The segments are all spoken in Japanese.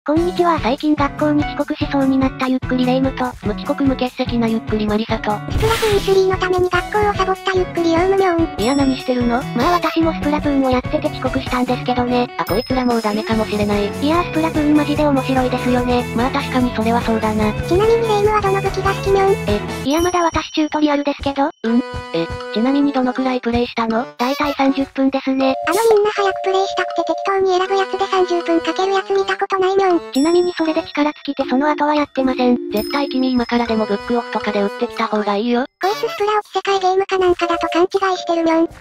こんにちは。最近学校に遅刻しそうになったゆっくりレ夢ムと、無遅刻無欠席なゆっくりマリサと、 スプラトゥーン3のために学校をサボったゆっくりヨウムミョン。 いや何してるの？まあ私もスプラトゥーンをやってて遅刻したんですけどね。あ、こいつらもうダメかもしれない。いやースプラトゥーンマジで面白いですよね。まあ確かにそれはそうだな。 ちなみにレ夢ムはどの武器が好きミョン？ いやまだ私チュートリアルですけど。ちなみにどのくらいプレイしたの？だいたい30分ですね。 みんな早くプレイしたくて適当に選ぶやつで30分かけるやつ見たことないミョン。 ちなみにそれで力尽きてその後はやってません。絶対君今からでもブックオフとかで売ってきた方がいいよ。 こいつスプラを世界ゲームかなんかだと勘違いしてるミョン。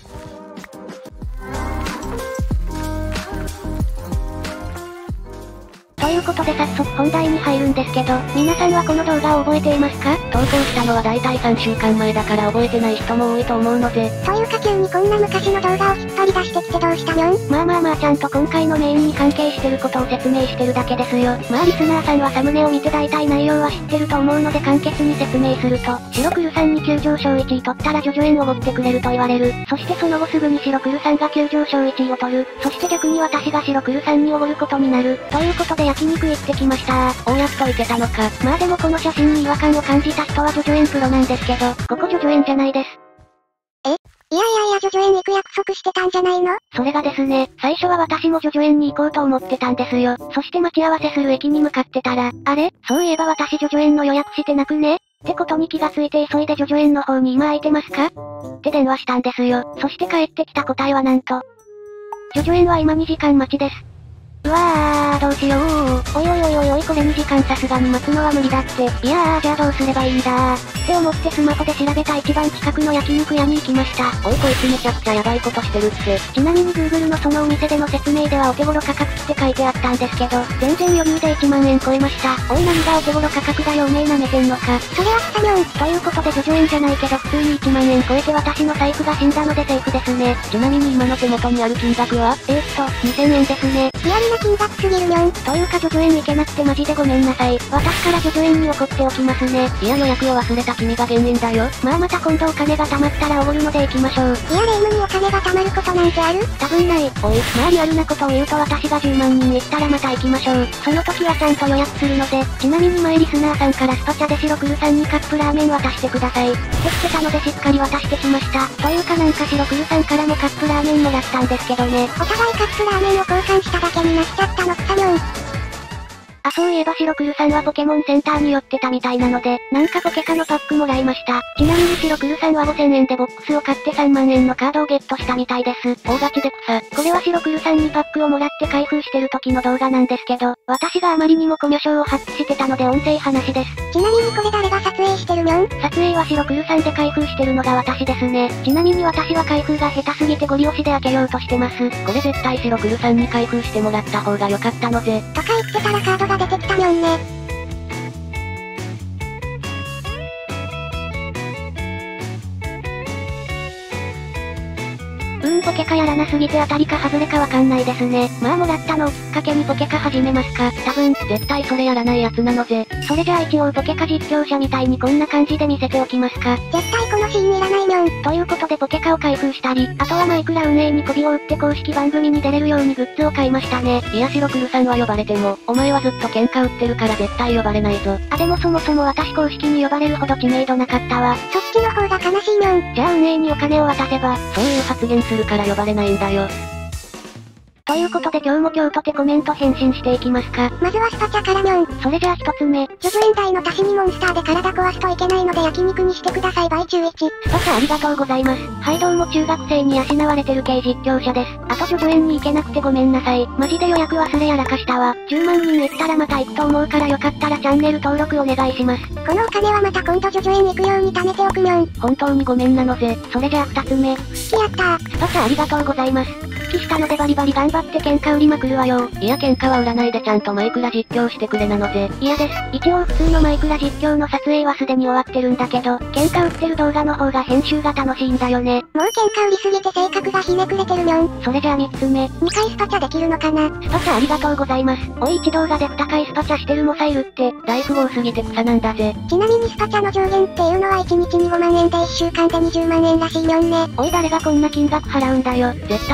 ということで早速本題に入るんですけど、皆さんはこの動画を覚えていますか？投稿したのはだいたい3週間前だから覚えてない人も多いと思うので。 というか急にこんな昔の動画を引っ張り出してきてどうしたミョン？ まあちゃんと今回のメインに関係してることを説明してるだけですよ。まあリスナーさんはサムネを見てだいたい内容は知ってると思うので簡潔に説明すると、白黒さんに急上昇1位取ったらジョジョ園をおごってくれると言われる。そしてその後すぐに白黒さんが急上昇1位を取る。そして逆に私が白黒さんにおごることになる。ということで焼肉行ってきましたー。やっといけたのか。まあでもこの写真に違和感を感じた人はジョジョ園プロなんですけど、ここジョジョ園じゃないです。 いやジョジョ園行く約束してたんじゃないの？ それがですね、最初は私もジョジョ園に行こうと思ってたんですよ。そして待ち合わせする駅に向かってたら、あれ？そういえば私ジョジョ園の予約してなくね？ってことに気がついて急いでジョジョ園の方に今空いてますか？って電話したんですよ。そして帰ってきた答えはなんと、ジョジョ園は今2時間待ちです。うわー、どうしよう。おいこれ2時間さすがに待つのは無理だって。いやー、じゃあどうすればいいんだー。って思ってスマホで調べた一番近くの焼肉屋に行きました。おいこいつめちゃくちゃヤバいことしてるって。ちなみに Google のそのお店での説明ではお手頃価格って書いてあったんですけど、全然余裕で1万円超えました。おい何がお手頃価格だよおめえ舐めてんのか。 それは草ミョン。 ということでジョジョ園じゃないけど普通に1万円超えて私の財布が死んだのでセーフですね。ちなみに今の手元にある金額は2000円ですね。 リアルな金額すぎるミョン。 というかジョジョ園行けなくてマジでごめんなさい。私からジョジョ園に怒っておきますね。いや予約を忘れた君が原因だよ。また今度お金が貯まったらおごるので行きましょう。 いやレ夢ムにお金が貯まることなんてある？ 多分ない。リアルなことを言うと私が10万人行ったらまた行きましょう。その時はちゃんと予約するので、ちなみに前リスナーさんからスパチャで白黒さんにカップラーメン渡してください。って来てたのでしっかり渡してきました。というかなんか白黒さんからもカップラーメンもらったんですけどね。 お互いカップラーメンを交換しただけになっちゃったの草ミョン。 そういえば白黒さんはポケモンセンターに寄ってたみたいなので、なんかポケカのパックもらいました。ちなみに白黒さんは5000円でボックスを買って3万円のカードをゲットしたみたいです。大勝ちで草。これは白黒さんにパックをもらって開封してる時の動画なんですけど、私があまりにもコミュ障を発揮してたので音声話です。 ちなみにこれ誰が撮影してるミョン？ 撮影は白黒さんで開封してるのが私ですね。ちなみに私は開封が下手すぎてゴリ押しで開けようとしてます。これ絶対白黒さんに開封してもらった方が良かったのぜ。 とか言ってたらカードが出てきたミョンね。 ポケカやらなすぎて当たりか外れかわかんないですね。もらったのをきっかけにポケカ始めますか。多分、絶対それやらないやつなのぜ。それじゃあ一応ポケカ実況者みたいにこんな感じで見せておきますか。 絶対このシーンいらないミョン。 ということでポケカを開封したり、あとはマイクラ運営に媚びを打って公式番組に出れるようにグッズを買いましたね。いや白黒さんは呼ばれても、お前はずっと喧嘩売ってるから絶対呼ばれないぞ。でもそもそも私公式に呼ばれるほど知名度なかったわ。 そっちの方が悲しいミョン。 じゃあ運営にお金を渡せば、そういう発言するから呼ばれないんだよ。ということで今日も今日とてコメント返信していきますか。 まずはスパチャからミョン。 それじゃあ一つ目。 ジョジョ園台の足しにモンスターで体壊すといけないので焼肉にしてください倍中1。 スパチャありがとうございます。はいどうも中学生に養われてる系実況者です。あとジョジョ園に行けなくてごめんなさい。マジで予約忘れやらかしたわ。10万人行ったらまた行くと思うからよかったらチャンネル登録お願いします。 このお金はまた今度ジョジョ園行くように貯めておくミョン。 本当にごめんなのぜ。それじゃあ2つ目。 好きやったー。 スパチャありがとうございます。復帰したのでバリバリ頑張って喧嘩売りまくるわよ。いや喧嘩は売らないでちゃんとマイクラ実況してくれなのぜ。嫌です。一応普通のマイクラ実況の撮影はすでに終わってるんだけど、喧嘩売ってる動画の方が編集が楽しいんだよね。 もう喧嘩売りすぎて性格がひねくれてるミョン。 それじゃあ3つ目。 2回スパチャできるのかな？ スパチャありがとうございます。おい1動画で2回スパチャしてるモサイルって、大富豪すぎて草なんだぜ。 ちなみにスパチャの上限っていうのは1日に5万円で1週間で20万円らしいミョンね。 おい誰がこんな金額払うんだよ。絶対誰も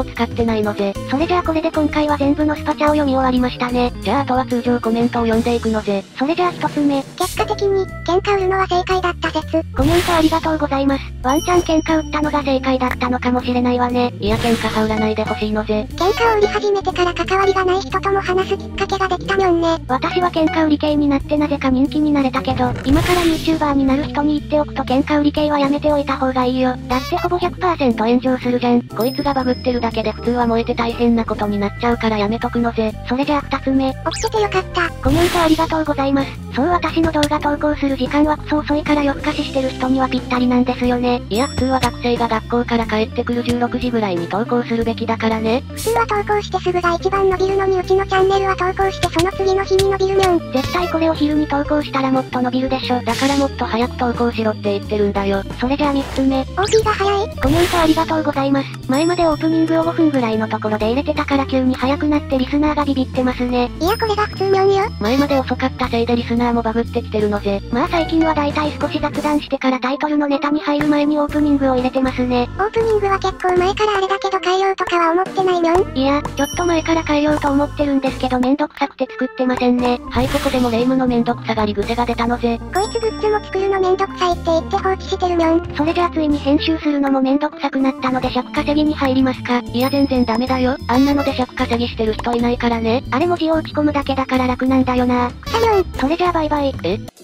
使ってないのぜ。それじゃあこれで今回は全部のスパチャを読み終わりましたね。じゃああとは通常コメントを読んでいくのぜ。それじゃあ一つ目。 結果的に、喧嘩売るのは正解だった説。 コメントありがとうございます。ワンチャン喧嘩売ったのが正解だったのかもしれないわね。いや喧嘩は売らないでほしいのぜ。 喧嘩を売り始めてから関わりがない人とも話すきっかけができたにょんね。 私は喧嘩売り系になってなぜか人気になれたけど、今から YouTuber になる人に言っておくと喧嘩売り系はやめておいた方がいいよ。だってほぼ 100% 炎上するじゃん。こいつがバグってるだけで普通は燃えて大変なことになっちゃうからやめとくのぜ。それじゃあ2つ目。 起きててよかった。 コメントありがとうございます。そう私の動画投稿する時間はクソ遅いから夜更かししてる人にはぴったりなんですよね。いや普通は学生が学校から帰ってくる16時ぐらいに投稿するべきだからね。 普通は投稿してすぐが一番伸びるのにうちのチャンネルは投稿してその次の日に伸びるにょん。 絶対これを昼に投稿したらもっと伸びるでしょ。だからもっと早く投稿しろって言ってるんだよ。それじゃあ3つ目。 OP が早い。 コメントありがとうございます。前までオープニングを5分ぐらいのところで入れてたから急に早くなってリスナーがビビってますね。 いやこれが普通にょんよ。 前まで遅かったせいでリスナーもバグってきてるのぜ。まあ最近はだいたい少し雑談してからタイトルのネタに入る前にオープニングを入れてますね。 オープニングは結構前からあれだけど変えようとかは思ってないにょん。 いや、ちょっと前から変えようと思ってるんですけどめんどくさくて作ってませんね。はいここでもレイムのめんどくさがり癖が出たのぜ。 こいつグッズも作るのめんどくさいって言って放置してるにょん。 それじゃあついに編集するのもめんどくさくなったので尺稼ぎに入りますか。いや全然ダメだよ。あんなので尺稼ぎしてる人いないからね。あれ文字を打ち込むだけだから楽なんだよな。 くさにょん。 それじゃあバイバイ。